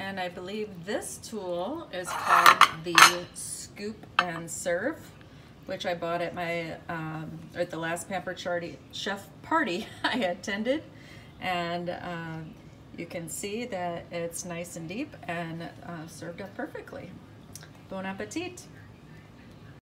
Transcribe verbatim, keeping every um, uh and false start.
and I believe this tool is called the Scoop and Serve, which I bought at my um, at the last Pampered Chef party I attended, and um, you can see that it's nice and deep and uh, served up perfectly. Bon appetit!